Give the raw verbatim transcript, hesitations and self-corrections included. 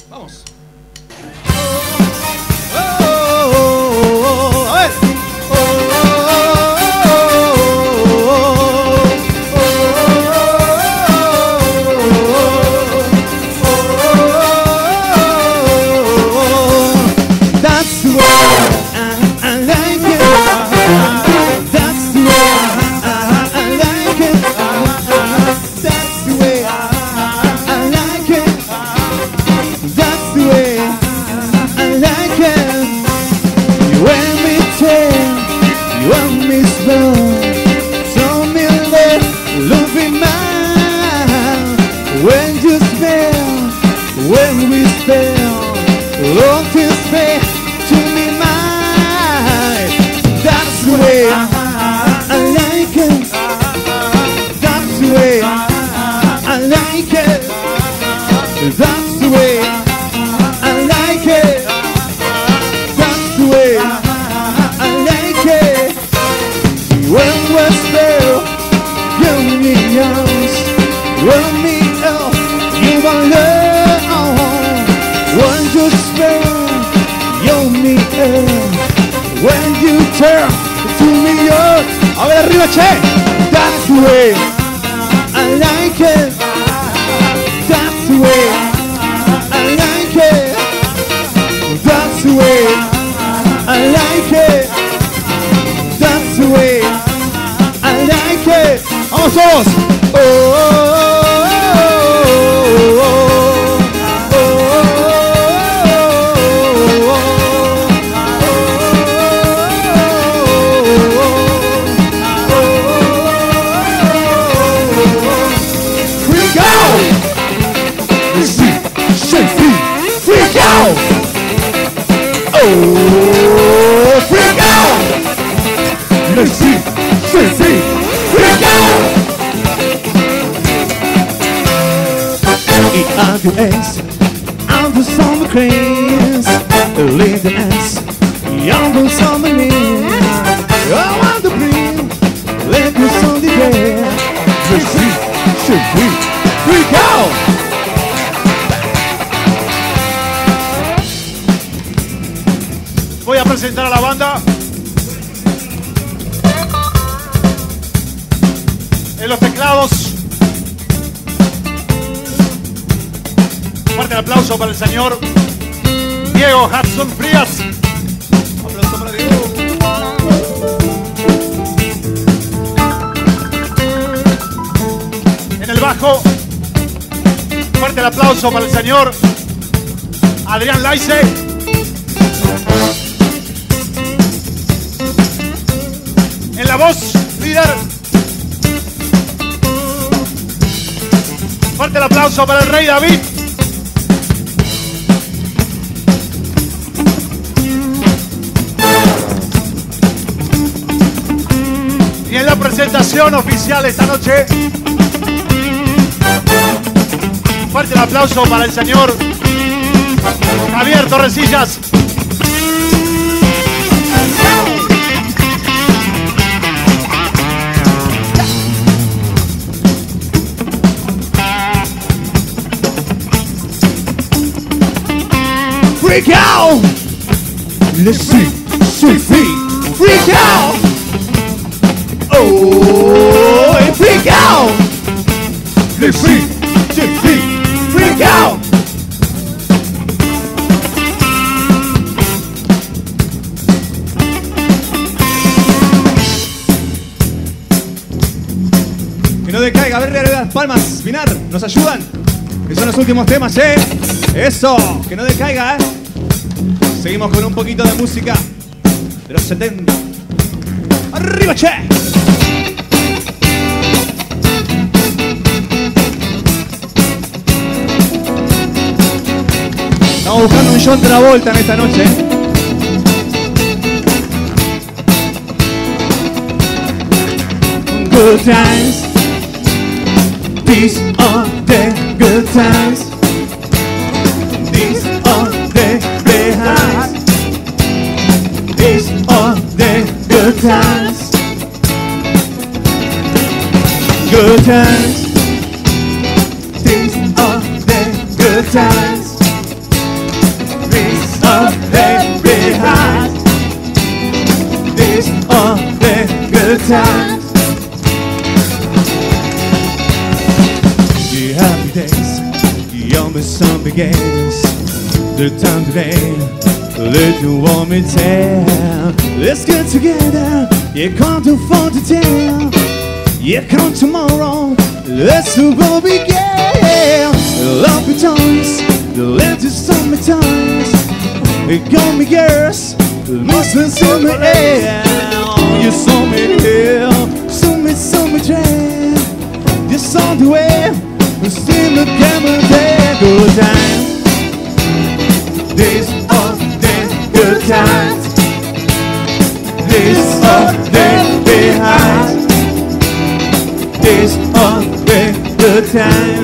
Vamos. A ver, arriba, che. That's the way I like it. That's the way I like it. That's the way I like it. That's the way I like it. Vamos todos. Oh, oh, oh, oh. Oh, freak out! Let's see, see, see, freak out! Eat up your eggs, out the summer craze. Leave the ants, young the summer knees. I want to breathe, let the sun be there. Let's see, see, see, freak out! Voy a presentar a la banda. En los teclados. Fuerte el aplauso para el señor Diego Hudson Frías. Aplauso para Diego. En el bajo. Fuerte el aplauso para el señor Adrián Laice. En la voz, líder. Fuerte el aplauso para el Rey David. Y en la presentación oficial esta noche, fuerte el aplauso para el señor Javier Torresillas. Freak out! Let's see, see, see, freak out! Oh, freak out! Let's see, see, see, freak out! Que no decaiga, a ver, arriba las palmas, Pinar, ¿nos ayudan? Que son los últimos temas, ¿eh? Eso, que no decaiga, ¿eh? Seguimos con un poquito de música de los setenta. ¡Arriba, che! Estamos buscando un John Travolta en esta noche. Good times. These are the good times. These are the behinds. These are the good times. Good times. These are the good times. times. The happy days, the almost sun begins. The time today, let you want me tell. Let's get together, you come to phone to tell. You come tomorrow, let's go begin. Love me times, the left is on me times. It got me girls, listen to me, yeah. You saw me here, saw me, saw me dream. This on the way, we still the camera there. Good times, these are the good times. These are the behind. These are the good times.